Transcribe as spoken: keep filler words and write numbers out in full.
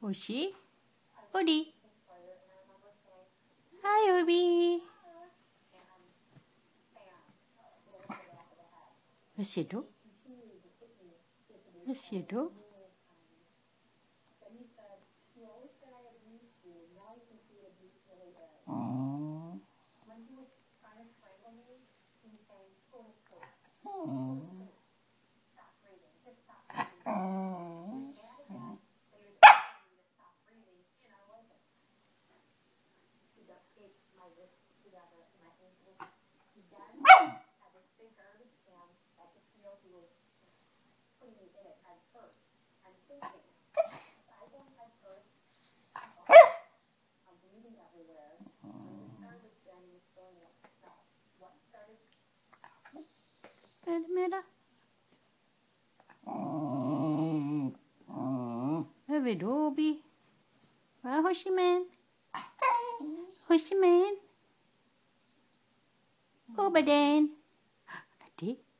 Hoshi? Hody? Hi, Hobie. Yes, you do. Yes, you do. Oh. Oh. Wait a minute. Every Dobby. Well, Hoshi man. Hoshi man. Go, Baden. Adi.